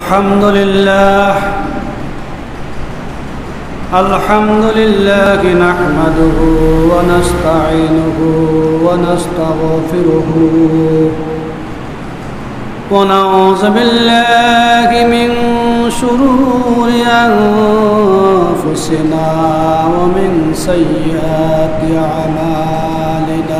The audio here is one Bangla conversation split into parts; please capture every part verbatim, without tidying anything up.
الحمد لله الحمد لله نحمده ونستعينه ونستغفره ونعوذ بالله من شرور أنفسنا ومن سيئات أعمالنا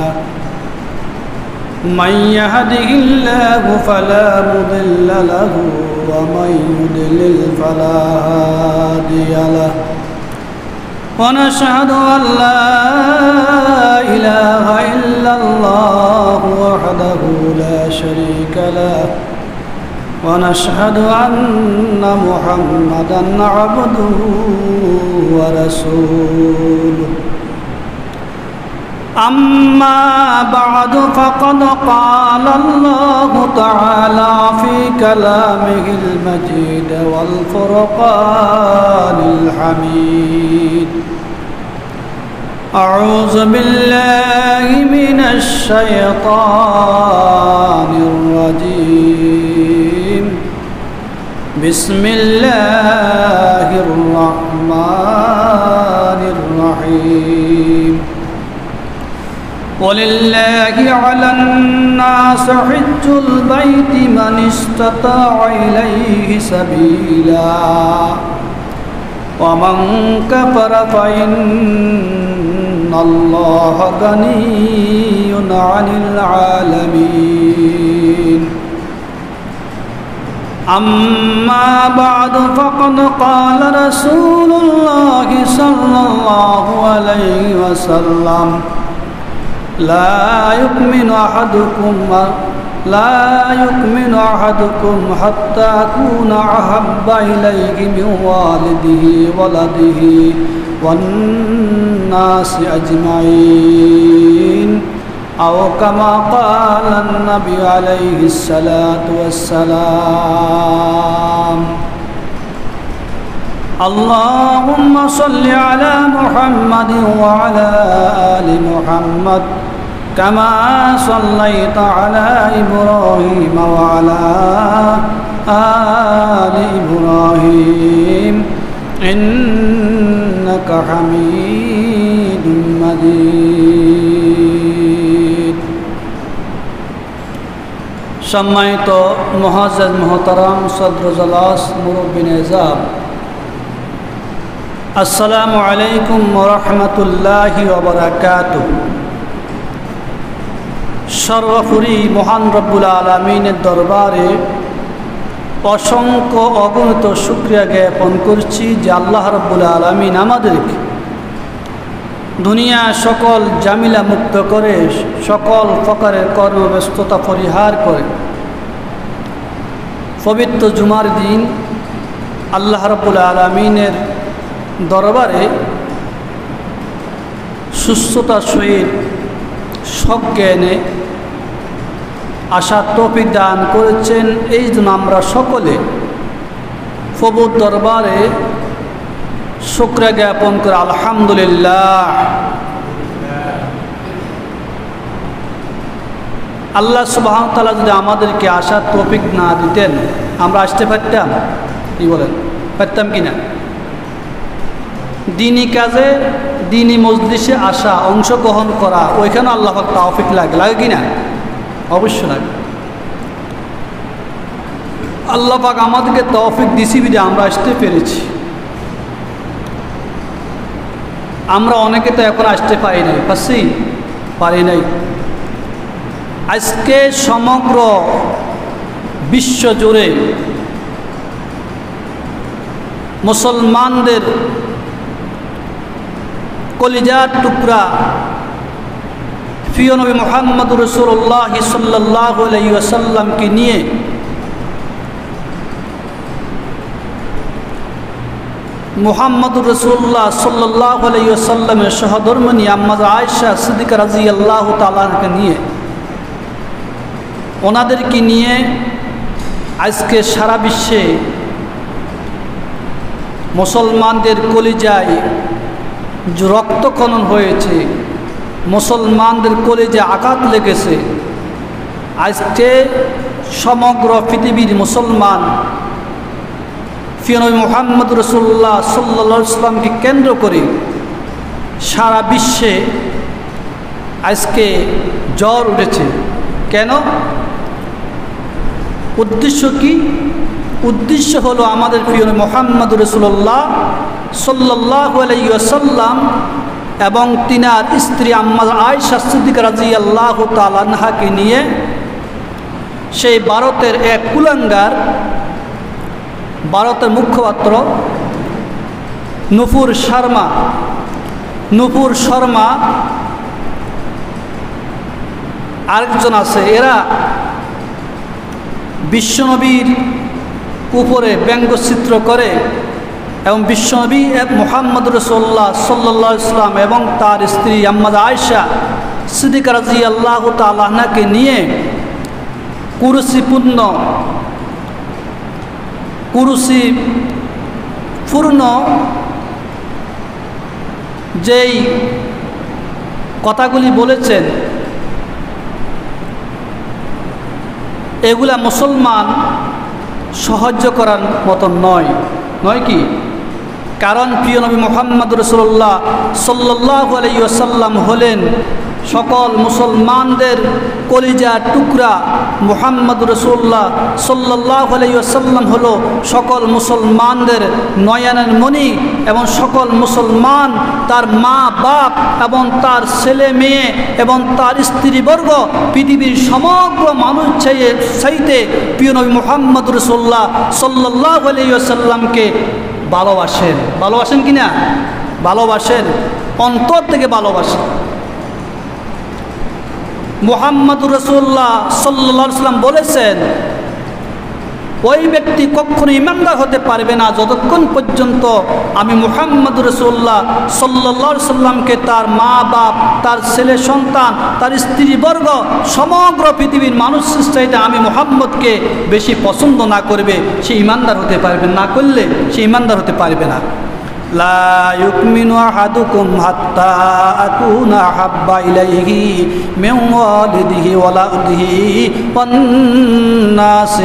من يهده الله فلا مضل له ومن يضلل فلا هادي له ونشهد أن لا إله إلا الله وحده لا شريك له ونشهد أن محمدا عبده ورسوله أما بعد فقد قال الله تعالى في كلامه المجيد والفرقان الحميد أعوذ بالله من الشيطان الرجيم بسم الله الرحمن الرحيم ولله على الناس حج البيت من استطاع إليه سبيلا ومن كفر فإن الله غني عن العالمين أما بعد فقد قال رسول الله صلى الله عليه وسلم لا يؤمن أحدكم لا يؤمن أحدكم حتى أكون أحب إليه من والده ولده والناس أجمعين أو كما قال النبي عليه الصلاة والسلام اللهم صل على محمد وعلى آل محمد كما صليت على إبراهيم وعلى آل إبراهيم إنك حميد مجيد সম্মানিত মুআজ্জাজ মুহতারাম সদর জলাস মুরব্বী নিজাম আসসালামু আলাইকুম ওয়া রাহমাতুল্লাহি ওয়া বারাকাতুহু। সর্বোপরি মহান রব্বুল আলামিনের দরবারে অসংখ্য অগণিত শুকরিয়া জ্ঞাপন করছি যে আল্লাহ রব্বুল আলামিন আমাদেরকে দুনিয়া সকল জামিলা মুক্ত করে সকল প্রকারের কর্মব্যস্ততা পরিহার করে পবিত্র জুমার দিন আল্লাহ রব্বুল আলামিনের দরবারে সুস্থতার সহিত সজ্ঞানে আশা তৌফিক দান করেছেন। এই জন্য আমরা সকলে প্রভুর দরবারে শুকরিয়া জ্ঞাপন করে আলহামদুলিল্লাহ। আল্লাহ সুবহানাহু ওয়া তাআলা যদি আমাদেরকে আশার তৌফিক না দিতেন আমরা আসতে পারতাম? কি বলেন, পারতাম কি না? দিনী কাজে দিনী মজলিসে আসা, অংশগ্রহণ করা, ওইখানে আল্লাহ পাক তৌফিক লাগে, লাগে কি না? অবশ্যই লাগে। আল্লাহ পাক আমাদেরকে তৌফিক দিছি বিধে আমরা আসতে পেরেছি। আমরা অনেকে তো এখন আসতে পারি নাই, পারছি? পারি নাই। আজকে সমগ্র বিশ্ব জুড়ে মুসলমানদের কলিজার টুকরা প্রিয় নবী মুহাম্মদুর রাসূলুল্লাহ সাল্লাল্লাহু আলাইহি ওয়াসাল্লামকে নিয়ে মুহাম্মদুর রাসূলুল্লাহ সাল্লাল্লাহু আলাইহি ওয়াসাল্লামের সহধর্মিণী আম্মা আয়েশা সিদ্দিকা রাদিয়াল্লাহু তাআলাকে নিয়ে ওনাদেরকে নিয়ে আজকে সারা বিশ্বে মুসলমানদের কলিজায় রক্তক্ষরণ হয়েছে, মুসলমানদের কলিজায় আঘাত লেগেছে। আজকে সমগ্র পৃথিবীর মুসলমান প্রিয় নবী মুহাম্মদ রাসূলুল্লাহ সাল্লাল্লাহু আলাইহি সাল্লামকে কেন্দ্র করে সারা বিশ্বে আজকে জ্বর উঠেছে। কেন? উদ্দেশ্য কি? উদ্দেশ্য হলো আমাদের প্রিয় নবী মুহাম্মদ রাসূলুল্লাহ সাল্লাল্লাহু আলাইহি ওয়াসাল্লাম এবং তিনার স্ত্রী আম্মা আয়েশা সিদ্দিকা রাদিয়াল্লাহু তাআলা আনহাকে নিয়ে সেই ভারতের এক কুলাঙ্গার, ভারতের মুখপাত্র নুপুর শর্মা নুপুর শর্মা আরেকজন আছে, এরা বিশ্বনবীর উপরে ব্যঙ্গচিত্র করে এবং বিশ্বনবী মুহাম্মদ রাসূলুল্লাহ সাল্লাল্লাহু আলাইহি ওয়াসাল্লাম এবং তার স্ত্রী আম্মা আয়েশা সিদ্দিকা রাদিয়াল্লাহু তাআলা আনহাকে নিয়ে কুরুচিপূর্ণ কুরুচিপূর্ণ যেই কথাগুলি বলেছেন, এগুলা মুসলমান সহ্য করার মতো নয় নয় কি? কারণ প্রিয় নবী মুহাম্মদ রাসূলুল্লাহ সাল্লাল্লাহু আলাইহি ওয়াসাল্লাম হলেন সকল মুসলমানদের কলিজার টুকরা। মুহাম্মদ রাসূলুল্লাহ সাল্লাল্লাহু আলাইহি ওয়াসাল্লাম হলো সকল মুসলমানদের নয়নের মণি এবং সকল মুসলমান তার মা বাপ এবং তার ছেলে মেয়ে এবং তার স্ত্রীবর্গ পৃথিবীর সমগ্র মানুষ চাইয়ে চাইতে প্রিয় নবী মুহাম্মদ রাসূলুল্লাহ সাল্লাল্লাহু আলাইহি ওয়াসাল্লামকে ভালোবাসেন। ভালোবাসেন কি না? ভালোবাসেন, অন্তর থেকে ভালোবাসেন। মুহাম্মদুর রাসূলুল্লাহ সাল্লাল্লাহু আলাইহি ওয়াসাল্লাম বলেছেন, ওই ব্যক্তি কখনো ঈমানদার হতে পারবে না যতক্ষণ পর্যন্ত আমি মুহাম্মদুর রাসূলুল্লাহ সাল্লাল্লাহু আলাইহি ওয়াসাল্লামকে তার মা বাপ, তার ছেলে সন্তান, তার স্ত্রীবর্গ সমগ্র পৃথিবীর মানুষ চাইতে আমি মুহাম্মদকে বেশি পছন্দ না করবে, সে ঈমানদার হতে পারবে না। করলে সে ঈমানদার হতে পারবে না। লা ইউমিনু আহাদুকুম হাত্তা আকুনা হাব্বা ইলাইহি মিন ওয়ালিদিহি ওয়া ওয়ালাদিহি ওয়ান নাসি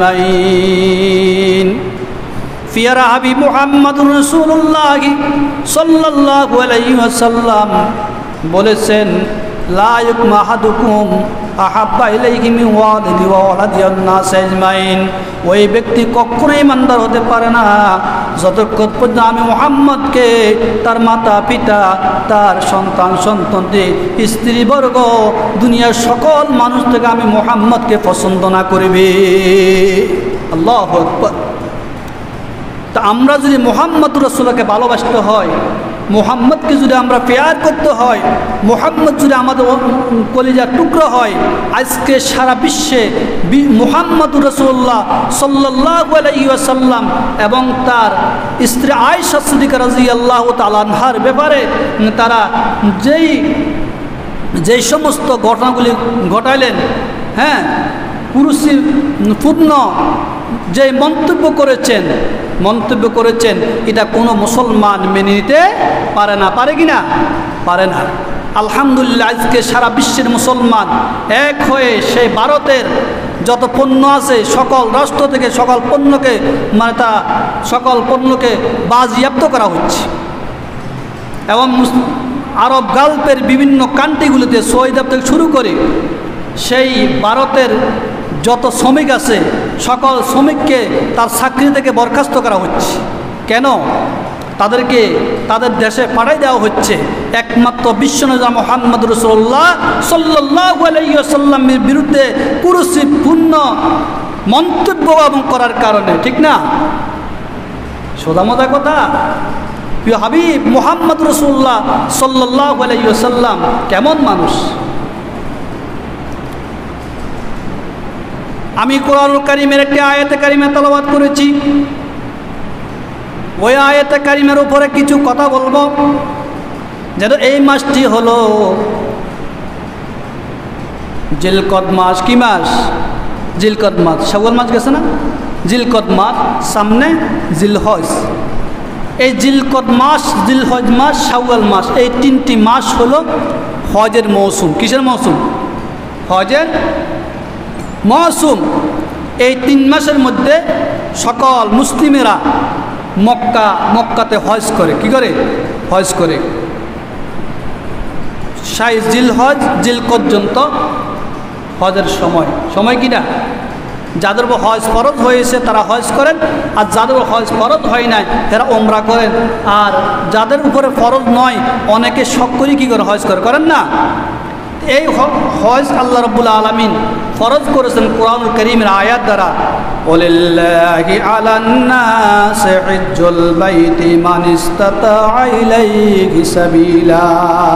আজমাইন। পিয়ারা হাবিব মুহাম্মদুর রাসূলুল্লাহ সাল্লাল্লাহু আলাইহি ওয়াসাল্লাম বলেছেন, লা ইউমিনু আহাদুকুম আহাব্বা ইলাইহি মিন ওয়ালিদিহি ওয়া ওয়ালাদিহি ওয়ান নাসি আজমাইন। ওই ব্যক্তি কখনোই ঈমানদার হতে পারে না যতক্ষণ পর্যন্ত আমি মুহাম্মদকে তার মাতা পিতা, তার সন্তান সন্ততি, স্ত্রীবর্গ, দুনিয়ার সকল মানুষ থেকে আমি মুহাম্মদকে পছন্দ না করবে। আল্লাহু আকবার। তা আমরা যদি মুহাম্মদ রাসূলকে ভালোবাসতে হয়, মুহাম্মদকে যদি আমরা পেয়ার করতে হয়, মুহাম্মদ যদি আমাদের কলিজার টুকরো হয়, আজকে সারা বিশ্বে মুহাম্মদ রাসূলুল্লাহ সাল্লাল্লাহু আলাইহি ওয়াসাল্লাম এবং তার স্ত্রী আয়েশা সিদ্দিকা রাদিয়াল্লাহু তাআলা আনহার ব্যাপারে তারা যেই যেই সমস্ত ঘটনাগুলি ঘটাইলেন, হ্যাঁ, কুরুচিপূর্ণ যে মন্তব্য করেছেন মন্তব্য করেছেন এটা কোনো মুসলমান মেনে নিতে পারে না। পারে কি না? পারে না। আলহামদুলিল্লাহ আজকে সারা বিশ্বের মুসলমান এক হয়ে সেই ভারতের যত পণ্য আছে সকল রাষ্ট্র থেকে সকল পণ্যকে মানে তা সকল পণ্যকে বাজেয়াপ্ত করা হচ্ছে এবং আরব গাল্পের বিভিন্ন কান্ট্রিগুলিতে সৌদি আরব থেকে শুরু করে সেই ভারতের যত শ্রমিক আছে সকল শ্রমিককে তার চাকরি থেকে বরখাস্ত করা হচ্ছে। কেন? তাদেরকে তাদের দেশে পাঠাই দেওয়া হচ্ছে একমাত্র বিশ্বনবী মুহাম্মদ রাসূলুল্লাহ সাল্লাল্লাহু আলাইহি ওয়াসাল্লামের বিরুদ্ধে কুরুচিপূর্ণ মন্তব্য এবং করার কারণে। ঠিক না? সোজা মজা কথা। প্রিয় হাবিব মুহাম্মদ রাসূলুল্লাহ সাল্লাল্লাহু আলাইহি ওয়াসাল্লাম কেমন মানুষ? আমি কোরআনুল কারীমের একটি আয়াতে কারিমা তেলাওয়াত করেছি। ওই আয়াতে কারিমের উপরে কিছু কথা বলবো। যেন এই মাসটি হলো জিলকদ মাস। কি মাস? জিলকদ মাস। শাওয়াল মাস গেছে না? জিলকদ মাস, সামনে জিলহজ। এই জিলকদ মাস, জিলহজ মাস, শাওয়াল মাস, এই তিনটি মাস হলো হজের মৌসুম। কিসের মৌসুম? হজের মৌসুম। এই তিন মাসের মধ্যে সকল মুসলিমেরা মক্কা মক্কাতে হজ করে। কি করে? হজ করে। ষাট জিল হজ জিল পর্যন্ত হজের সময় সময় কিনা যাদের উপর হজ ফরজ হয়েছে তারা হজ করেন, আর যাদের উপর হজ ফরজ হয় নাই তারা ওমরা করেন। আর যাদের উপরে ফরজ নয় অনেকে শখ করে কী করে হজ করে, করেন না? এই হজ আল্লাহ রাব্বুল আলামিন ফরজ করেছেন কোরআনুল কারীমের আয়াত দ্বারা, ওয়ালিল্লাহি আলান নাসি হিজ্জুল বাইতি মান ইসতাতা ইলাইহি সাবিলা।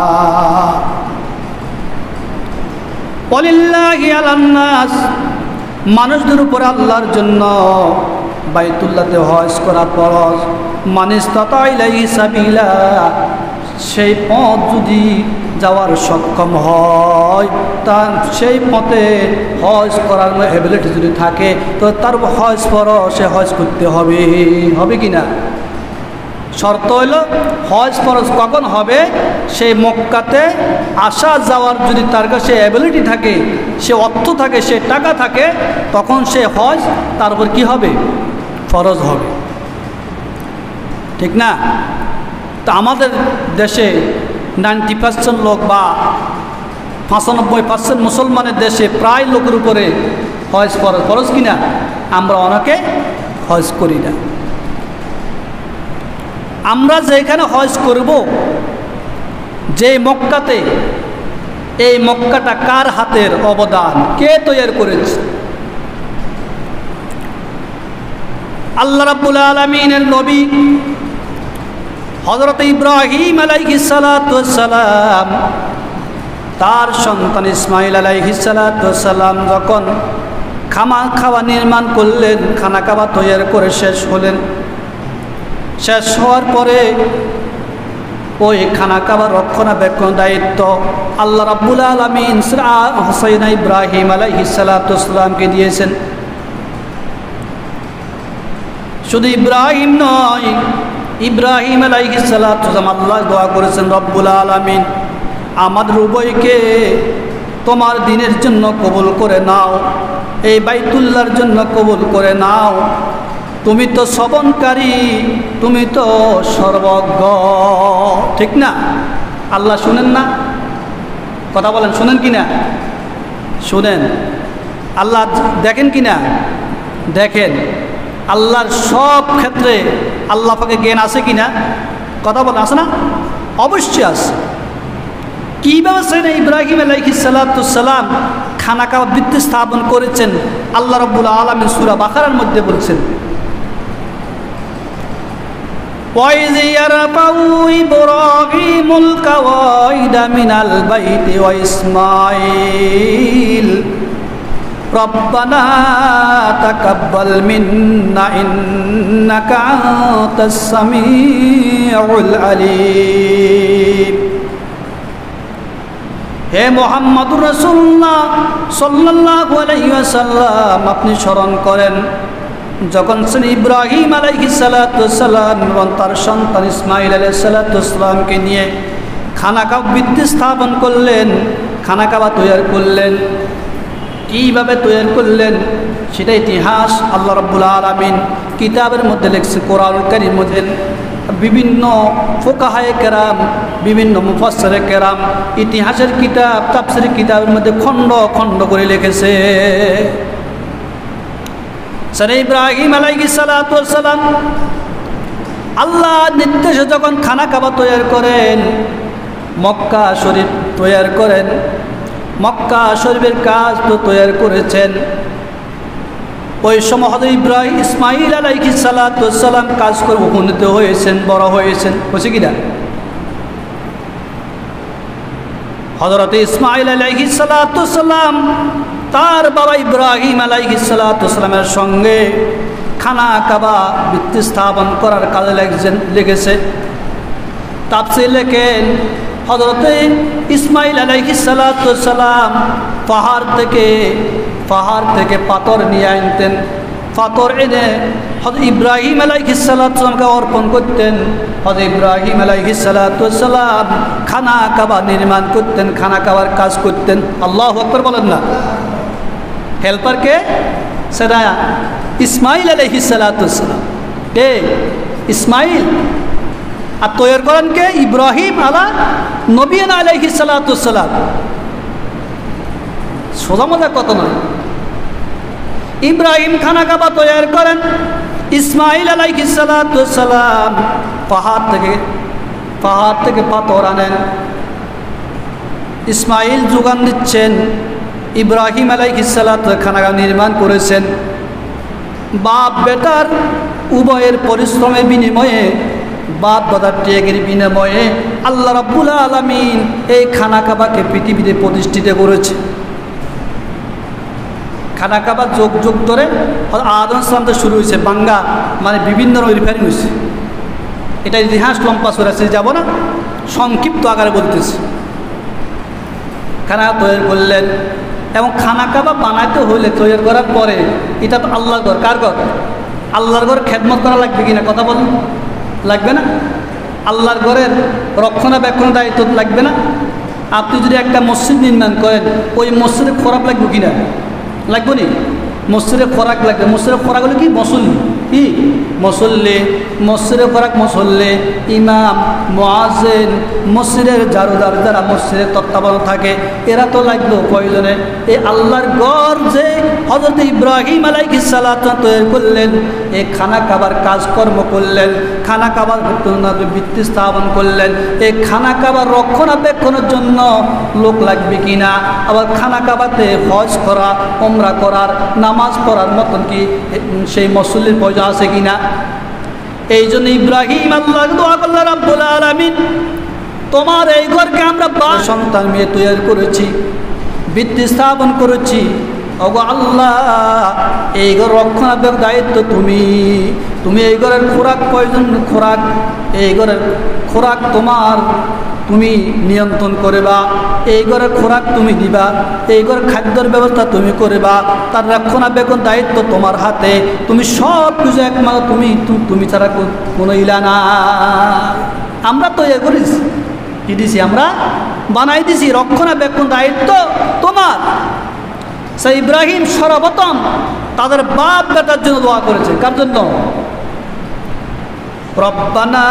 ওয়ালিল্লাহি আলান নাস, মানুষদের উপরে আল্লাহর জন্য বাইতুল্লাহতে হজ করা ফরজ। মান ইসতাতা ইলাইহি সাবিলা, সেই পথ যদি যাওয়ার সক্ষম হয়, তার সেই পথে হজ করার এবিলিটি যদি থাকে তো তার হজ ফরজ, সে হজ করতে হবে। হবে কি না? শর্ত হইল হজ ফরজ কখন হবে? সেই মক্কাতে আসা যাওয়ার যদি তার কাছে অ্যাবিলিটি থাকে, সে অর্থ থাকে, সে টাকা থাকে, তখন সে হজ তার উপর কী হবে? ফরজ হবে। ঠিক না? তো আমাদের দেশে নাইনটি পার্সেন্ট লোক বা পঁচানব্বই পার্সেন্ট মুসলমানের দেশে প্রায় লোকের উপরে হজ ফরজ। ফরজ কিনা? আমরা অনেকে হজ করি না। আমরা যেখানে হজ করব, যে মক্কাতে, এই মক্কাটা কার হাতের অবদান? কে তৈরি করেছে? আল্লাহ রাব্বুল আলামিনের নবী হযরত ইব্রাহিম আলাইহিস সালাতু ওয়াস সালাম তার সন্তান ইসমাইল আলাইহিস সালাতু ওয়াস সালাম যখন খামা খাওয়া নির্মাণ করলেন, খানা কাবা তৈরি করে শেষ হলেন, শেষ হওয়ার পরে ওই খানা কাবার রক্ষণাবেক্ষণ দায়িত্ব আল্লাহ রাব্বুল আলামিন হুসাইন ইব্রাহিম আলাইহিস সালাতু ওয়াস সালামকে দিয়েছেন। শুধু ইব্রাহিম নয়, ইব্রাহিম আলাইহিস সালাতু ওয়াস সালাম আল্লাহ দোয়া করেছেন, রব্বুল আলামিন আমাদের উভয়কে তোমার দ্বীনের জন্য কবুল করে নাও, এই বাইতুল্লাহর জন্য কবুল করে নাও। তুমি তো শ্রবণকারী, তুমি তো সর্বজ্ঞ। ঠিক না? আল্লাহ শুনেন না? কথা বলেন, শুনেন কি না? শুনেন। আল্লাহ দেখেন কি না? দেখেন। আল্লাহর সব ক্ষেত্রে আল্লাহ পাকে জ্ঞান আছে কি না? কথা বলেন, আছে না? অবশ্যই আছে। কীভাবে সেদিন ইব্রাহিম আলাইহিস সালাতু ওয়াস সালাম খানা কাবা ভিত্তি স্থাপন করেছেন আল্লাহ রাব্বুল আলামিন সূরা বাকারার মধ্যে বলছেন, وَإِذْ يَرْفَعُ إِبْرَاهِيمُ الْقَوَاعِدَ مِنَ الْبَيْتِ وَإِسْمَاعِيلُ رَبَّنَا تَقَبَّلْ مِنَّا إِنَّكَ أَنْتَ السَّمِيعُ الْعَلِيمُ। হে মুহাম্মদুর রাসূলুল্লাহ সাল্লাল্লাহু আলাইহি ওয়াসাল্লাম, আপনি স্মরণ করেন যখন সে ইব্রাহিম আলাইহিস সালাতু ওয়াস সালাম এবং তার সন্তান ইসমাইল আলাইহিস সালাতু ওয়াস সালামকে নিয়ে খানা কাবা ভিত্তি স্থাপন করলেন, খানা কাবা তৈরি করলেন। কীভাবে তৈরি করলেন সেটা ইতিহাস আল্লাহ রাব্বুল আলামিন কিতাবের মধ্যে লিখছে, কোরআনুল কারীমের মধ্যে বিভিন্ন ফুকাহায়ে কেরাম, বিভিন্ন মুফাসসিরে কেরাম ইতিহাসের কিতাব, তাফসীরের কিতাবের মধ্যে খণ্ড খণ্ড করে লিখেছে। সরে ইব্রাহিম আলাইহিস সালাতু ওয়াস সালাম আল্লাহ নির্দেশে যখন খানা কাবা তৈরি করেন, মক্কা শরীফ তৈরি করেন, মক্কা শরীফের কাজ তো তৈরি করেছেন, ওই সময় হযরত ইব্রাহিম ইসমাইল আলাইহিস সালাতু ওয়াস সালাম কাজ করে উপনীত হয়েছেন, বড় হয়েছেন। হয়েছে কিনা? হযরত ইসমাইল আলাইহিস সালাতু ওয়াস সালাম তার বাবা ইব্রাহিম আলাইহিস সালাতু ওয়াস সালামের সঙ্গে খানা কাবা ভিত্তি স্থাপন করার কাজে লেগেছেন লেগেছে তাফসীর লেখেন, হযরত ইসমাইল আলাইহিস সালাতু ওয়াস সালাম পাহাড় থেকে পাহাড় থেকে পাথর নিয়ে আনতেন, পাথর এনে হযরত ইব্রাহিম আলাইহিস সালাতু ওয়াস সালামকে অর্পণ করতেন। হযরত ইব্রাহিম আলাইহিস সালাতু ওয়াস সালাম খানা কাবা নির্মাণ করতেন, খানা কাবার কাজ করতেন। আল্লাহু আকবার বলেন না? হেল্পারকে সেটা ইসমাইল আলাইহিস সালাতুস সালাম। কে? ইসমাইল। আর তৈরি করেন কে? ইব্রাহিম আলা নবিয়ানা আলাইহিস সালাতুস সালাম। সোজা মজা কত নয়। ইব্রাহিম খানা কাবা তৈরি করেন, ইসমাইল আলাইহিস সালাতুস সালাম পাহাড় থেকে পাহাড় থেকে পাথর আনেন, ইসমাইল যোগান দিচ্ছেন, ইব্রাহিম আলাইহিস সালাতু খানাকা নির্মাণ করেছেন। বাপ বেটার উভয়ের পরিশ্রমের বিনিময়ে, বাপ দাদার ত্যাগের বিনিময়ে আল্লাহ রাব্বুল আলামিন এই খানা কাবাকে পৃথিবীতে প্রতিষ্ঠিত করেছে। খানা কাবা যোগ যোগ ধরে আদম সালাম তো শুরু হয়েছে, বাঙ্গা মানে বিভিন্ন রিফারিং হয়েছে। এটা ইতিহাস লম্পা সরাসরি যাব না, সংক্ষিপ্ত আকারে বলতেছি। খানা তৈরি করলেন এবং খানা কাবা বানাইতে হইলে তৈরি করার পরে এটা তো আল্লাহর ঘর। কার ঘর? আল্লাহর ঘর খেদমত করা লাগবে কিনা কথা বলুন, লাগবে না? আল্লাহর ঘরের রক্ষণাবেক্ষণ দায়িত্ব লাগবে না? আপনি যদি একটা মসজিদ নির্মাণ করেন, ওই মসজিদে খোরাক লাগবে কিনা? লাগবে নি? মসজিদে খোরাক লাগবে। মসজিদে খোরাক হলে কি? মুসল্লি। কি মুসল্লি? মসজিদে খোরাক মুসল্লি, ইমাম, মুয়াজ্জিন, মসজিদের জারুদার যারা মসজিদের তত্ত্বাবধান থাকে, এরা তো লাগবে প্রয়োজনে। এই আল্লাহর ঘর যে হযরত ইব্রাহিম আলাইহিস সালাতু তৈরি করলেন, এই খানা কাবার কাজকর্ম করলেন, খানা কাবার ভিত্তি স্থাপন করলেন, এই খানা কাবার রক্ষণাবেক্ষণের জন্য লোক লাগবে কিনা? আবার খানা কাবাতে হজ করা, উমরা করার, নামাজ পড়ার মতন কি সেই মুসল্লির প্রয়োজন আছে কিনা? এই জন্য ইব্রাহিম আল্লাহ দোয়া করলেন, রাব্বুল আলামিন তোমার এই ঘরকে আমরা বা সন্তান মেয়ে তৈরি করেছি, ভিত্তি স্থাপন করেছি। ওগো আল্লাহ, এই ঘর রক্ষণাবেক্ষণ দায়িত্ব তুমি। তুমি এই ঘরের খোরাক প্রয়োজন, খোরাক এই ঘরের খোরাক তোমার, তুমি নিয়ন্ত্রণ করবা। এই ঘরের খোরাক তুমি দিবা, এই ঘরের খাদ্যের ব্যবস্থা তুমি করবা, তার রক্ষণাবেক্ষণ দায়িত্ব তোমার হাতে। তুমি সব কিছু একমাত্র তুমি, তুমি ছাড়া কোনো ইলা না। আমরা তো এ করিস কি দিছি, আমরা বানাই দিছি, রক্ষণাবেক্ষণ দায়িত্ব তোমার। সেই ইব্রাহিম সর্বপ্রথম তাদের বাপ বেটার জন্য দোয়া করেছে। কার জন্য? রব্বানা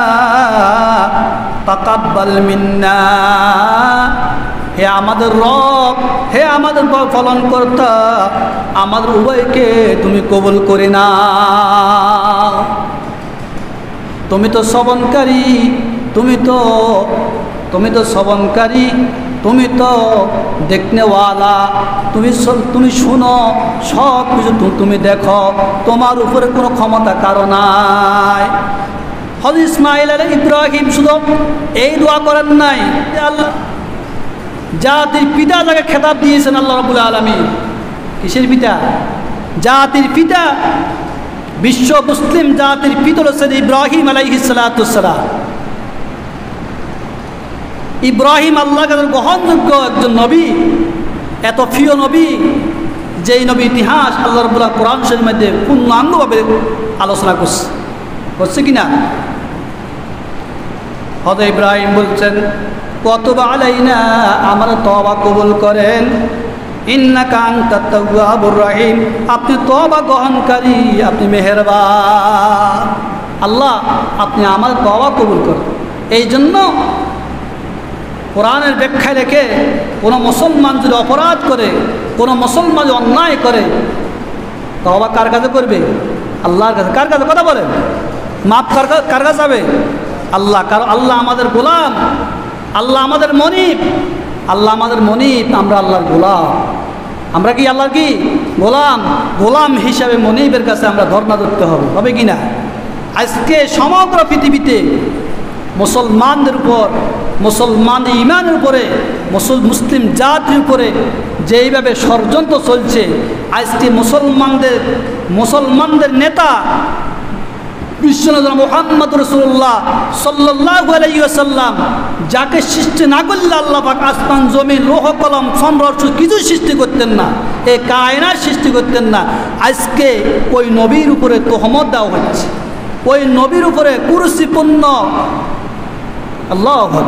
তাকাব্বাল মিন্না, হে আমাদের রব, হে আমাদের পালন কর্তা, আমাদের উভয়কে তুমি কবুল করে নাও। তুমি তো শ্রবণকারী, তুমি তো তুমি তো শ্রবণকারী, তুমি তো দেখনেওয়ালা, তুমি তুমি শুনো, সব কিছু তুমি দেখো, তোমার উপরে কোনো ক্ষমতা কারো নাই। হযরত ইসমাইল আলাইহিস ইব্রাহিম শুধু এই দোয়া করেন নাই, আল্লাহ জাতির পিতা যাকে খেতাব দিয়েছেন আল্লাহ রাব্বুল আলামিন। কিসের পিতা? জাতির পিতা, বিশ্ব মুসলিম জাতির পিতা হচ্ছেন ইব্রাহিম আলাইহিস সালাতুস সালাম। ইব্রাহিম আল্লাহর কাছে গ্রহণযোগ্য একজন নবী, এত প্রিয় নবী, যেই নবী ইতিহাস আল্লাহ রাব্বুল আলামিন কোরআন শরীফের মধ্যে পূর্ণাঙ্গভাবে আলোচনা করছে করছে কিনা? হযরত ইব্রাহিম বলছেন, কতবা আলাইনা, আমার তওবা কবুল করেন, ইন্নাকা আনতাত তাওয়াবুর রহিম, আপনি তওবা গ্রহণকারী, আপনি মেহেরবান। আল্লাহ আপনি আমার তওবা কবুল করেন। এই জন্য কোরআনের ব্যাখ্যায় রেখে কোনো মুসলমান যদি অপরাধ করে, কোনো মুসলমান যদি অন্যায় করে, তওবা কার কাছে করবে? আল্লাহর কাছে। কার কাছে? কথা বলেন। মাপ কার কার কাছে যাবে? আল্লাহ। কারণ আল্লাহ আমাদের গোলাম, আল্লাহ আমাদের মনিব, আল্লাহ আমাদের মনিব, আমরা আল্লাহর গোলাম। আমরা কি আল্লাহর কি গোলাম? গোলাম হিসাবে মনিবের কাছে আমরা ধর্ণা ধরতে হবে, হবে কি না? আজকে সমগ্র পৃথিবীতে মুসলমানদের উপর, মুসলমান ইমানের উপরে, মুসলিম জাতির উপরে যেইভাবে ষড়যন্ত্র চলছে, আজকে মুসলমানদের মুসলমানদের নেতা বিশ্বনবী মুহাম্মদ রাসূলুল্লাহ সাল্লাল্লাহু আলাইহি ওয়াসাল্লাম, যাকে সৃষ্টি না করলে আল্লাহ পাক আসমান জমিন লৌহ কলম চন্দ্র কিছু সৃষ্টি করতেন না, এই কায়নাত সৃষ্টি করতেন না। আজকে ওই নবীর উপরে তোহমত দেওয়া হচ্ছে, ওই নবীর উপরে কুরসিপূর্ণ, আল্লাহু আকবার,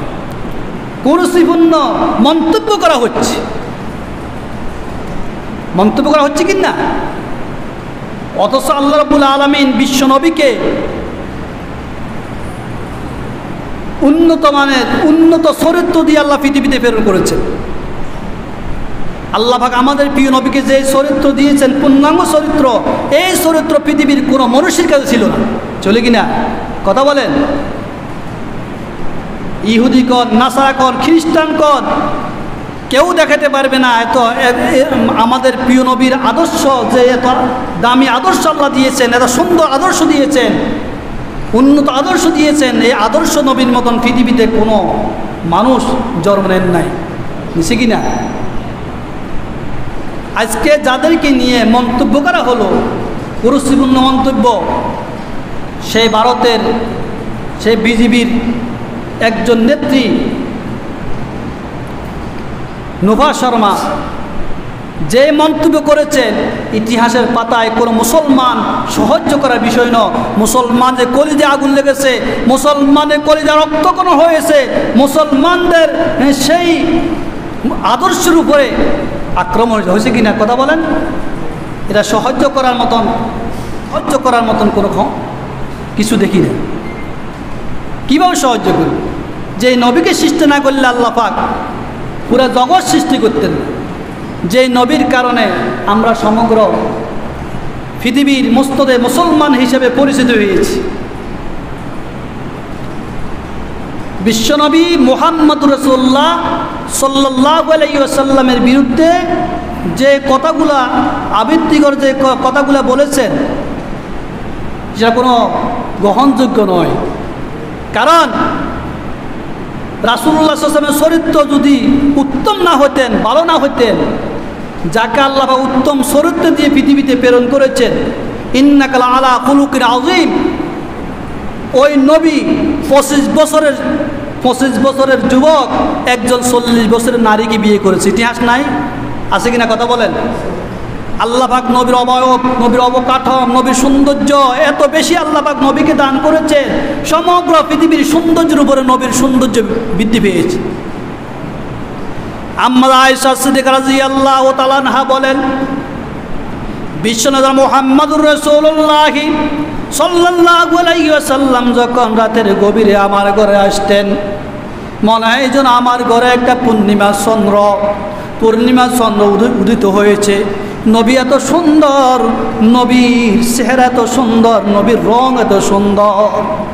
কুরসিপূর্ণ মন্তব্য করা হচ্ছে। মন্তব্য করা হচ্ছে কি না? অথচ আল্লাহ রাব্বুল আলামিন বিশ্ব নবীকে উন্নত মানের উন্নত চরিত্র দিয়ে আল্লাহ পৃথিবীতে প্রেরণ করেছেন। আল্লাহ পাক আমাদের প্রিয় নবীকে যে চরিত্র দিয়েছেন, পূর্ণাঙ্গ চরিত্র, এই চরিত্র পৃথিবীর কোনো মানুষের কাছে ছিল না। চলে কিনা কথা বলেন? ইহুদি কন, নাসারা কন, খ্রিস্টান কন, কেউ দেখাতে পারবে না এত আমাদের প্রিয় নবীর আদর্শ, যে এত দামি আদর্শ আল্লাহ দিয়েছেন, এত সুন্দর আদর্শ দিয়েছেন, উন্নত আদর্শ দিয়েছেন। এই আদর্শ নবীর মতন পৃথিবীতে কোনো মানুষ জন্ম নেন নাই, নিছে কিনা? আজকে যাদেরকে নিয়ে মন্তব্য করা হলো, কুরুচিপূর্ণ মন্তব্য, সেই ভারতের সেই বিজেপির একজন নেত্রী নোভা শর্মা যে মন্তব্য করেছেন, ইতিহাসের পাতায় কোনো মুসলমান সহ্য করার বিষয় নয়। মুসলমানদের কলিজে আগুন লেগেছে, মুসলমানের কলিজা রক্তকণ হয়েছে, মুসলমানদের সেই আদর্শের উপরে আক্রমণ হয়েছে কিনা কথা বলেন? এটা সহ্য করার মতন সহ্য করার মতন কোনো কিছু দেখি না। কীভাবে সহ্য করি? যে নবীকে সৃষ্টি না করলে আল্লাহ পাক পুরা জগৎ সৃষ্টি করতেন, যে নবীর কারণে আমরা সমগ্র পৃথিবীর মুস্তদে মুসলমান হিসেবে পরিচিত হয়েছি। বিশ্বনবী মুহাম্মদুর রাসূলুল্লাহ সাল্লাল্লাহু আলাইহি ওয়াসাল্লামের বিরুদ্ধে যে কথাগুলা আবৃত্তিকর যে কথাগুলা বলেছেন, সেটা কোনো গ্রহণযোগ্য নয়। কারণ রাসূলুল্লাহ সাল্লাল্লাহু আলাইহি ওয়াসাল্লামের চরিত্র যদি উত্তম না হতেন, ভালো না হতেন, যাকে আল্লাহ উত্তম চরিত্র দিয়ে পৃথিবীতে প্রেরণ করেছেন, ইন্নাকা লাআলা খুলুকিন আযীম, ওই নবী পঁচিশ বছরের পঁচিশ বছরের যুবক একজন চল্লিশ বছরের নারীকে বিয়ে করেছে। ইতিহাস নাই? আছে কিনা কথা বলেন? আল্লাহ পাক নবীর অবয়ব, নবীর অবকাঠম, নবীর সৌন্দর্য এত বেশি আল্লাহ পাক নবীকে দান করেছেন, সমগ্র পৃথিবীর সৌন্দর্যের উপরে নবীর সৌন্দর্য বৃদ্ধি পেয়েছে। আম্মা আয়েশা সিদ্দিকা রাদিয়াল্লাহু তাআলা আনহা বলেন, বিশ্বনবী মুহাম্মদুর রাসূলুল্লাহ সাল্লাল্লাহু আলাইহি ওয়াসাল্লাম যখন রাতের গভীরে আমার ঘরে আসতেন, মনে হয় যেন আমার ঘরে একটা পূর্ণিমা চন্দ্র পূর্ণিমা চন্দ্র উদিত হয়েছে। নবী এত সুন্দর, নবীর চেহারা এত সুন্দর, নবীর রং এত সুন্দর।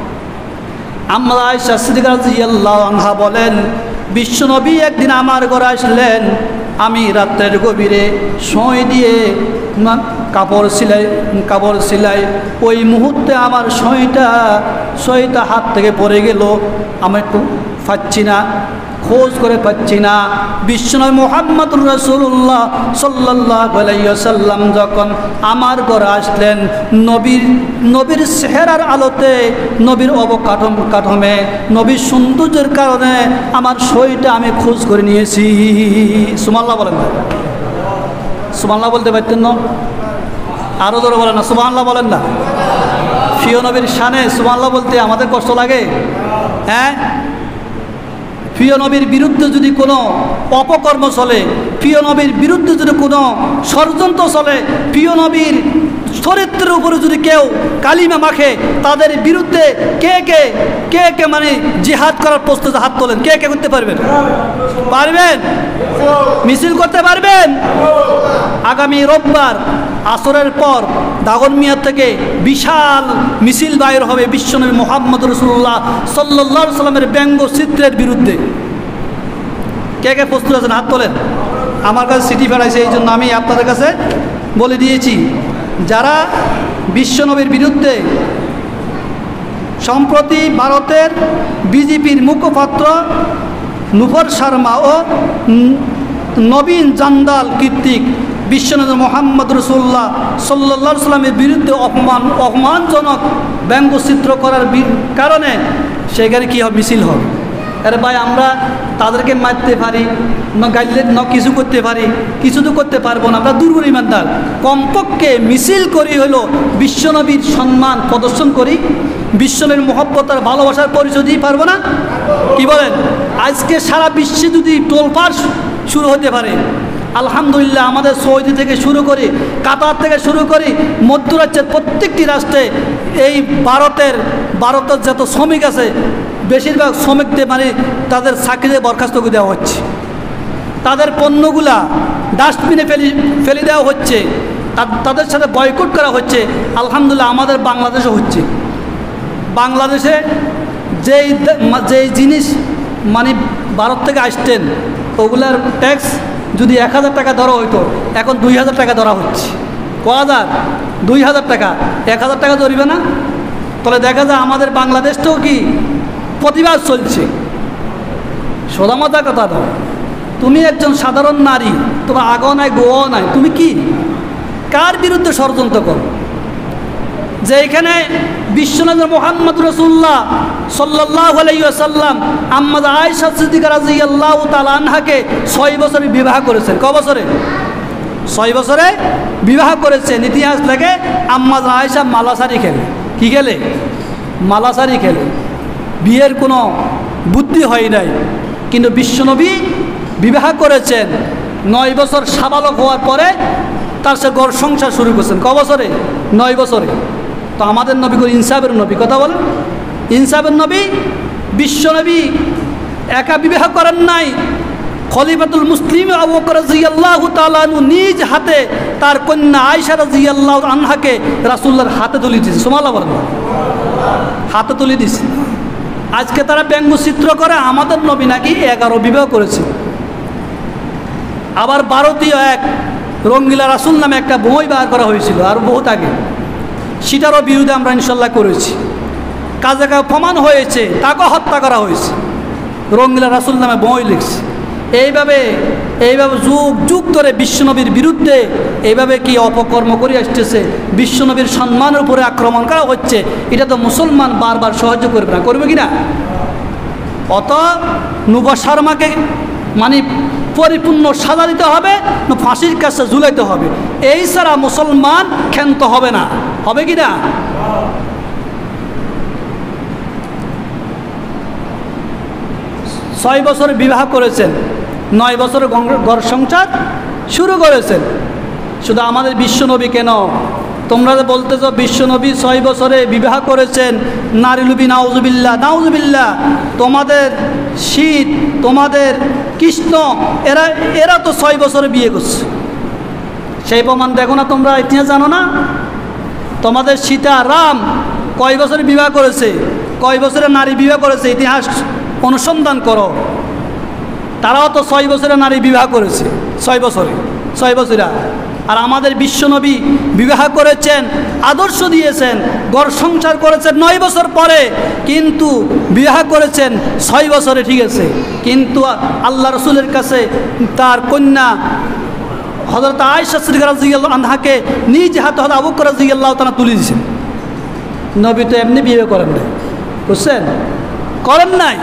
আম্মা আয়েশা সিদ্দিকা রাদিয়াল্লাহু আনহা বলেন, বিশ্বনবী একদিন আমার ঘরে আসলেন, আমি রাত্রের গভীরে সই দিয়ে কাপড় সিলাই কাপড় সিলাই ওই মুহূর্তে আমার সইটা সইটা হাত থেকে পড়ে গেল। আমি একটু পাচ্ছি না, খোঁজ করে পাচ্ছি না। বিশ্বনবী মুহাম্মদুর রাসূলুল্লাহ সাল্লাল্লাহু আলাইহি ওয়াসাল্লাম যখন আমার ঘরে আসলেন, নবীর নবীর চেহারার আলোতে, নবীর অবকাঠম কাঠমে, নবীর সৌন্দর্যের কারণে আমার সইটা আমি খোঁজ করে নিয়েছি। সুবহানাল্লাহ বলেন না? সুবহানাল্লাহ বলতে পারতেন না? আরও ধরে বলেন না, সুবহানাল্লাহ বলেন না? প্রিয় নবীর শানে সুবহানাল্লাহ বলতে আমাদের কষ্ট লাগে? হ্যাঁ, প্রিয় নবীর বিরুদ্ধে যদি কোনো অপকর্ম চলে, প্রিয় নবীর বিরুদ্ধে যদি কোনো ষড়যন্ত্র চলে, প্রিয় নবীর চরিত্রের উপরে যদি কেউ কালিমা মাখে, তাদের বিরুদ্ধে কে কে কে কে মানে জিহাদ করার প্রস্তুত হাত তোলেন? কে কে করতে পারবেন? পারবেন? মিছিল করতে পারবেন? আগামী রোববার আসরের পর দাগনমিয়া থেকে বিশাল মিছিল বাইর হবে বিশ্বনবী মুহাম্মদ রাসূলুল্লাহ সাল্লাল্লাহু আলাইহি ওয়াসাল্লামের ব্যঙ্গ চিত্রের বিরুদ্ধে। কে কে প্রস্তুত আছেন? হাত তোলেন। আমার কাছে সিটি ফেরাইছে, এই জন্য আমি আপনাদের কাছে বলে দিয়েছি, যারা বিশ্বনবীর বিরুদ্ধে সম্প্রতি ভারতের বিজেপির মুখপাত্র নুপুর শর্মা ও নবীন জান্দাল কর্তৃক বিশ্বনবী মুহাম্মদ রাসূলুল্লাহ সাল্লাল্লাহু আলাইহি ওয়াসাল্লামের বিরুদ্ধে অপমান অপমানজনক ব্যঙ্গচিত্র করার কারণে সেখানে কী হবে? মিছিল হবে। আরে ভাই, আমরা তাদেরকে মারতে পারি না, গাইলে না কিছু করতে পারি, কিছু তো করতে পারবো না, আমরা দুর্বল ইমানদার। কমপক্ষে মিছিল করি হলো বিশ্বনবীর সম্মান প্রদর্শন করি, বিশ্বনবীর মহব্বত আর ভালোবাসার পরিচয় দিতে পারবো না? কি বলেন? আজকে সারা বিশ্বে যদি টোলপাড় শুরু হতে পারে, আলহামদুলিল্লাহ আমাদের সৌদি থেকে শুরু করি, কাতার থেকে শুরু করি, মধ্যরাজ্যের প্রত্যেকটি রাষ্ট্রে এই ভারতের ভারতের যত শ্রমিক আছে বেশিরভাগ শ্রমিকদের মানে তাদের চাকরিতে বরখাস্ত করে দেওয়া হচ্ছে, তাদের পণ্যগুলা ডাস্টবিনে ফেলি ফেলে দেওয়া হচ্ছে, তাদের সাথে বয়কট করা হচ্ছে। আলহামদুলিল্লাহ আমাদের বাংলাদেশও হচ্ছে। বাংলাদেশে যেই যেই জিনিস মানে ভারত থেকে আসতেন ওগুলার ট্যাক্স যদি এক হাজার টাকা ধরা হইতো এখন দুই হাজার টাকা ধরা হচ্ছে। ক হাজার দুই হাজার টাকা, এক হাজার টাকা ধরবে না? তাহলে দেখা যায় আমাদের বাংলাদেশটাও কি প্রতিবাদ চলছে। সোজা মজা কথা দাও, তুমি একজন সাধারণ নারী, তোমার আগও নাই গোয়াও নাই, তুমি কি কার বিরুদ্ধে ষড়যন্ত্র করো? যে এখানে বিশ্বনবী মুহাম্মদ রাসূলুল্লাহ সাল্লাল্লাহু আলাইহি ওয়াসাল্লাম আম্মা আয়েশা সিদ্দিকা রাদিয়াল্লাহু তাআলা আনহাকে ছয় বছরে বিবাহ করেছেন। ক বছরে? ছয় বছরে বিবাহ করেছেন। ইতিহাস থেকে আম্মা আয়েশা মালাসারি খেলে। কি খেলে? মালাসারি খেলে। বিয়ের কোনো বুদ্ধি হয় নাই, কিন্তু বিশ্বনবী বিবাহ করেছেন। নয় বছর সাবালক হওয়ার পরে তার সে গড় সংসার শুরু করছেন। ক বছরে? নয় বছরে। তো আমাদের নবী কোন ইনসাফের নবী? কথা বলেন। ইনসাফের নবী বিশ্বনবী একা বিবাহ করেন নাই, খলিফাতুল মুসলিম আবু বকর রাদিয়াল্লাহু তাআলা আনহু নিজ হাতে তার কন্যা আয়েশা রাদিয়াল্লাহু আনহাকে রাসূলুল্লাহর হাতে তুলে দিয়েছে। সুবহানাল্লাহ বলেন। হাতে তুলে দিয়েছে। আজকে তারা ব্যঙ্গচিত্র করে আমাদের নবী নাকি এগারো বিবাহ করেছে। আবার ভারতীয় এক রঙ্গিলা রাসূল নামে একটা বই বার করা হয়েছিল আর বহুত আগে, সেটারও বিরুদ্ধে আমরা ইনশাল্লাহ করেছি। কাজে কাজ প্রমাণ হয়েছে, তাকে হত্যা করা হয়েছে। রঙ্গিলা রাসূল নামে বই লিখছে। এইভাবে এইভাবে যুগ যুগ ধরে বিশ্বনবীর বিরুদ্ধে এইভাবে কি অপকর্ম করে আসতেছে, বিশ্বনবীর সম্মানের উপরে আক্রমণ করা হচ্ছে। এটা তো মুসলমান বারবার সাহায্য করবে না, করবে কি না? অত নুবা শর্মাকে মানে পরিপূর্ণ সাজা দিতে হবে, না ফাঁসির কাছে ঝুলাইতে হবে। এই ছাড়া মুসলমান ক্ষান্ত হবে না। হবে কি না? ছয় বছরে বিবাহ করেছেন, নয় বছরে ঘর সংসার শুরু করেছেন। শুধু আমাদের বিশ্বনবী কেন, তোমরা যে বলতেছ বিশ্বনবী ছয় বছরে বিবাহ করেছেন, নারীলুবি নাউজুবিল্লাহ নাউজুবিল্লাহ, তোমাদের শীত তোমাদের কৃষ্ণ এরা এরা তো ছয় বছরে বিয়ে করছে। সেই প্রমাণ দেখো না তোমরা? ইতিহাস জানো না? তোমাদের সীতা রাম কয় বছরে বিবাহ করেছে, কয় বছরে নারী বিবাহ করেছে, ইতিহাস অনুসন্ধান করো। তারাও তো ছয় বছরে নারী বিবাহ করেছে, ছয় বছরে ছয় বছরা। আর আমাদের বিশ্বনবী বিবাহ করেছেন, আদর্শ দিয়েছেন, ঘর সংসার করেছেন নয় বছর পরে, কিন্তু বিবাহ করেছেন ছয় বছরে, ঠিক আছে। কিন্তু আল্লাহ রসুলের কাছে তার কন্যা হযরত আয়েশা সিদ্দিকা রাদিয়াল্লাহু আনহাকে নিজ হাতে হযরত আবু বকর রাদিয়াল্লাহু তাআলা তুলে দিয়েছেন। নবী তো এমনি বিয়ে করেন নাই, বুঝছেন? করেন নাই।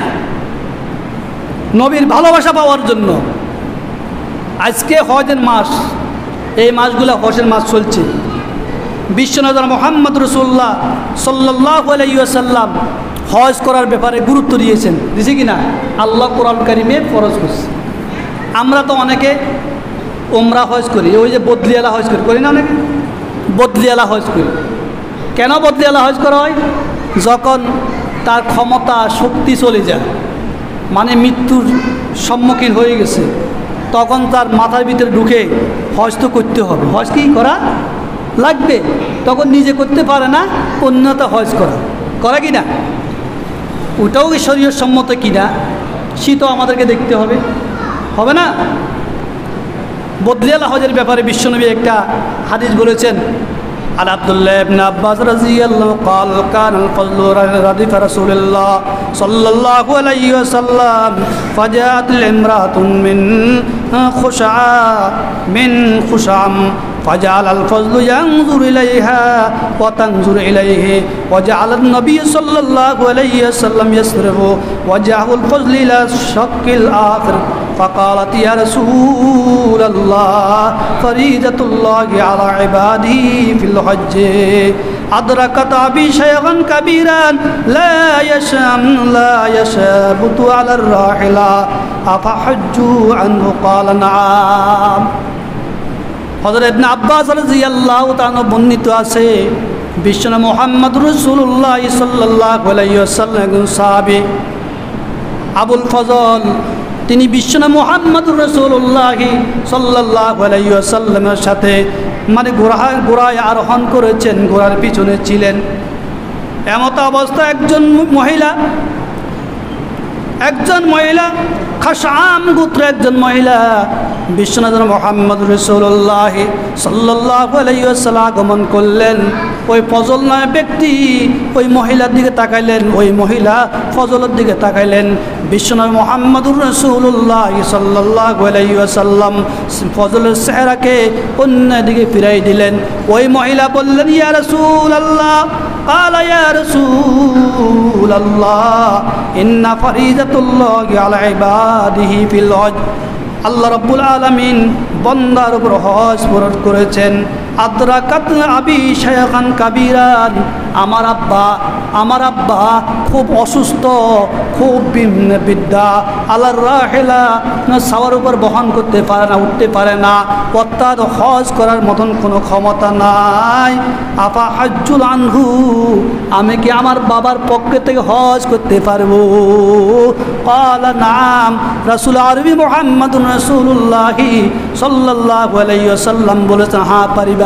নবীর ভালোবাসা পাওয়ার জন্য। আজকে হজের মাস, এই মাসগুলো হজের মাস চলছে। বিশ্বনবী মুহাম্মদ রাসূলুল্লাহ সাল্লাল্লাহু আলাইহি ওয়াসাল্লাম হজ করার ব্যাপারে গুরুত্ব দিয়েছেন, দিছে কি না? আল্লাহ কোরআন কারিমে ফরজ করছে। আমরা তো অনেকে উমরা হজ করি, ওই যে বদলিয়ালা হজ করি, করি না? অনেকে বদলিয়ালা হজ করি। কেন বদলিয়ালা হজ করা হয়? যখন তার ক্ষমতা শক্তি চলে যায়, মানে মৃত্যুর সম্মুখীন হয়ে গেছে, তখন তার মাথার ভিতরে ঢুকে হজ তো করতে হবে, হজ কি করা লাগবে। তখন নিজে করতে পারে না, অন্যতা হজ করা করা কি না? ওটাও কি শরীয়ত সম্মত কিনা সেটাও আমাদেরকে দেখতে হবে, হবে না? বদলিয়ালা হজের ব্যাপারে বিশ্বনবী একটা হাদিস বলেছেন। عن عبد الله بن عباس رضي الله قال كان الفضل ردف رسول الله صلى الله عليه وسلم فجاءت الامرأة من خشعاء من خشعم فجعل الفضل ينظر إليها وتنظر إليه وجعل النبي صلى الله عليه وسلم يصرف وجهه الفضل إلى الشق الآخر فقالت يا رسول الله فريضة الله على عباده في الحج أدركت أبي شيخا كبيرا لا يشام لا يشابت على الراحلة আফাহাজ্জু আনহু ক্বালা নাআম। হযরত ইবনে আব্বাস রাদিয়াল্লাহু তাআলা বর্ণিত আছে বিশ্বনবী মুহাম্মদুর রাসূলুল্লাহ সাল্লাল্লাহু আলাইহি ওয়াসাল্লাম একজন সাহাবী আবুল ফজল, তিনি বিশ্বনবী মুহাম্মদুর রাসূলুল্লাহ সাল্লাল্লাহু আলাইহি ওয়াসাল্লামের সাথে মানে ঘোড়া ঘোড়ায় আরোহণ করেছেন, ঘোড়ার পিছনে ছিলেন। এমত অবস্থা একজন মহিলা একজন মহিলা খাশআম গোত্রের একজন মহিলা বিশ্বনবী মুহাম্মদ রাসূলুল্লাহ সাল্লাল্লাহু আলাইহি ওয়াসাল্লাম আগমন করলেন। ওই ফজল নামে ব্যক্তি ওই মহিলার দিকে তাকাইলেন, ওই মহিলা ফজলের দিকে তাকাইলেন। বিশ্বনবী মুহাম্মদুর রাসূলুল্লাহ সাল্লাল্লাহু আলাইহি ওয়াসাল্লাম ফজলের চেহারাকে অন্য দিকে ফিরাই দিলেন। ওই মহিলা বললেন, ইয়া রাসূলুল্লাহ, قال يا رسول الله إن فريضة الله على عباده في الحج। আল্লাহ রাব্বুল আলামিন বান্দার উপর হজ ফরজ করেছেন। আদরাকাত আবি শায়খান কাবীরান, আমার আব্বা আমার আব্বা খুব অসুস্থ, খুব বিদ্যা আলার রাহেলা, সাওয়ার উপর বহন করতে পারে না, উঠতে পারে না, অর্থাৎ হজ করার মতন কোনো ক্ষমতা নাই। আফা হাজ্জুল আনহু, আমি কি আমার বাবার পক্ষে থেকে হজ করতে পারবো? ক্বালা নাম। রাসূল আরবি মুহাম্মদুর রাসূলুল্লাহ সাল্লাল্লাহু আলাইহি ওয়াসাল্লাম বলেছেন, হ্যাঁ পারিবা।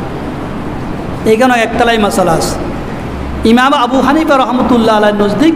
এখানে একতলাই মাসালা আছে। ইমাম আবু হানিফা রহমতুল্লাহ আলাইহির নজদিক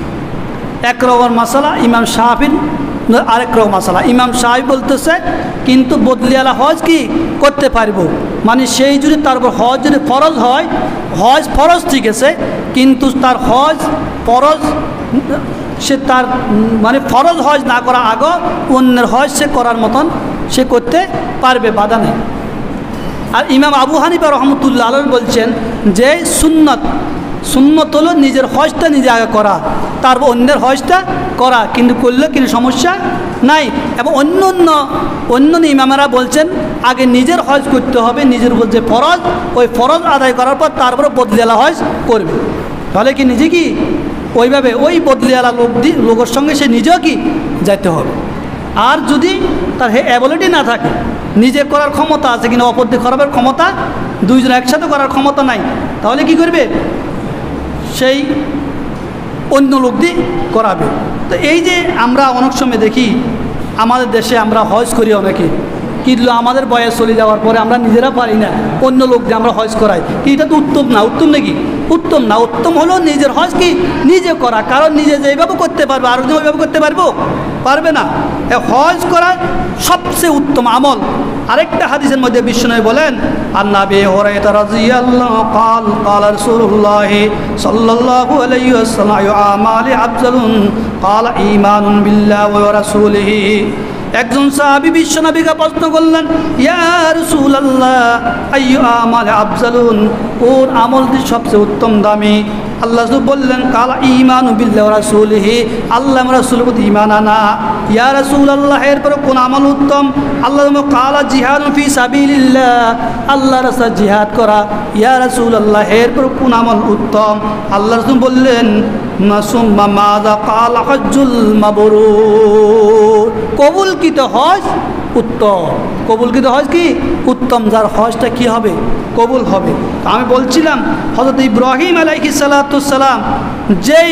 এক রকম মাসালা, ইমাম শাফির আরেক রকম মাসালা। ইমাম শাফি বলতেছে কিন্তু বদলিয়ালা হজ কি করতে পারবো, মানে সেই যদি তার উপর হজ যদি ফরজ হয়, হজ ফরজ ঠিক আছে, কিন্তু তার হজ ফরজ সে তার মানে ফরজ হজ না করা আগে অন্যের হজ সে করার মতন সে করতে পারবে, বাধা নেই। আর ইমাম আবু হানিফা রহমতুল্লাহ আলাইহি বলছেন যে সুন্নত সুন্নত হলো নিজের হজটা নিজে আগে করা, তারপর অন্যের হজটা করা, কিন্তু করলে কিন্তু সমস্যা নাই। এবং অন্য অন্য অন্য ইমামেরা বলছেন আগে নিজের হজ করতে হবে, নিজের উপর যে ফরজ ওই ফরজ আদায় করার পর তারপরে বদলিয়ালা হজ করবে। তাহলে কি নিজে কি ওইভাবে ওই বদলিয়ালা লোক দি লোকের সঙ্গে সে নিজেও কি যাইতে হবে। আর যদি তার হে অ্যাবিলিটি না থাকে, নিজে করার ক্ষমতা আছে কিন্তু অপর দিকে করার ক্ষমতা দুইজন একসাথে করার ক্ষমতা নাই, তাহলে কি করবে? সেই অন্য লোক দিয়ে করাবে। তো এই যে আমরা অনেক সময় দেখি আমাদের দেশে আমরা হজ করি অনেকে, কিন্তু আমাদের বয়স চলে যাওয়ার পরে আমরা নিজেরা পারি না, অন্য লোক দিয়ে আমরা হজ করাই। কি এটা তো উত্তম না? উত্তম নাকি? উত্তম না। উত্তম হলো নিজের হজ কি নিজে করা, কারণ নিজে যেভাবে করতে পারবে আর ওইভাবে করতে পারবো পারবে না। হজ করা সবচেয়ে উত্তম আমল। আরেকটা হাদিসের মধ্যে বিশ্বনবী বলেন, আন-নবী হুরায়রা রাদিয়াল্লাহু قال قال رسول الله صلى الله عليه وسلم اعمال افضل قال ايمان بالله ورسوله। একজন সাহাবী বিশ্বনবীকে প্রশ্ন করলেন, ইয়া রাসূলুল্লাহ আইয়ু আমাল আফজালুন, কোন আমলটি সবচেয়ে উত্তম দামি? আল্লাহ বললেন, কালা ঈমানু বিল্লাহি ওয়া রাসূলিহি, আল্লাহ এবং রাসূলের প্রতি ঈমান আনা। ইয়া রাসূলুল্লাহ, এরপরে কোন আমল উত্তম? আল্লাহ কালা জিহাদু ফি সাবিলিল্লাহ, আল্লাহর রাস্তায় জিহাদ করা। ইয়া রাসূলুল্লাহ, এরপরে কোন আমল উত্তম? আল্লাহ রাসূল বললেন, সুম্মা মাযা? কালা হজ্জুল মাবরুর, কবুলকৃত হজ উত্তম। কবুলকৃত হজ কি উত্তম, যার হজটা কি হবে কবুল হবে। আমি বলছিলাম হযরত ইব্রাহিম আলাইহিস সালাতু সালাম যেই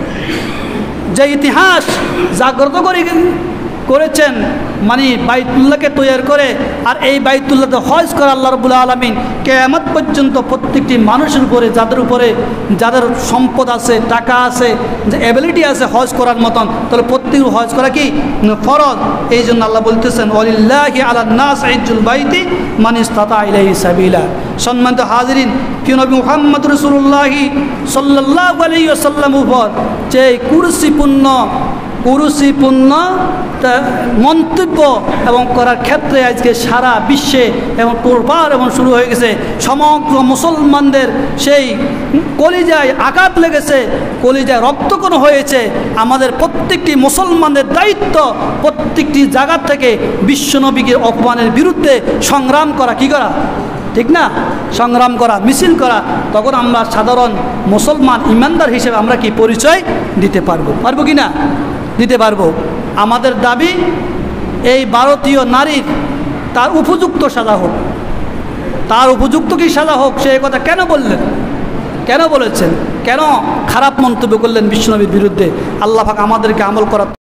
যে ইতিহাস জাগ্রত করে করেছেন, মানে বাইতুল্লাহকে তৈরি করে, আর এই বাইতুল্লাহতে হজ করে আল্লাহ রাব্বুল আলামিন কিয়ামত পর্যন্ত প্রত্যেকটি মানুষের উপরে, যাদের উপরে যাদের সম্পদ আছে, টাকা আছে, যে অ্যাবিলিটি আছে হজ করার মতন, তাহলে প্রত্যেক হজ করা কি ফরজ। এই জন্য আল্লাহ বলতেছেন, ওয়ালিল্লাহি আলান নাস হিজ্জুল বাইতি মান ইসতাতা ইলাইহি সাবিলা। সম্মানিত হাজিরিন, প্রিয় নবী মুহাম্মদ রাসূলুল্লাহ সাল্লাল্লাহু আলাইহি ওয়াসাল্লাম উপর যে কুরসিপূর্ণ কুরুচিপূর্ণ মন্তব্য এবং করার ক্ষেত্রে আজকে সারা বিশ্বে এবং তোরপার এবং শুরু হয়ে গেছে। সমগ্র মুসলমানদের সেই কলিজায় আঘাত লেগেছে, কলিজায় রক্তকণ হয়েছে। আমাদের প্রত্যেকটি মুসলমানদের দায়িত্ব প্রত্যেকটি জায়গা থেকে বিশ্বনবীকে অপমানের বিরুদ্ধে সংগ্রাম করা। কি করা? ঠিক না? সংগ্রাম করা, মিছিল করা। তখন আমরা সাধারণ মুসলমান ইমানদার হিসেবে আমরা কি পরিচয় দিতে পারবো পারবো কি না? দিতে পারবো। আমাদের দাবি এই ভারতীয় নারীর তার উপযুক্ত সাজা হোক, তার উপযুক্ত কি সাজা হোক, সে কথা কেন বললেন, কেন বলেছেন, কেন খারাপ মন্তব্য করলেন বিশ্বনবীর বিরুদ্ধে? আল্লাহ পাক আমাদেরকে আমল করা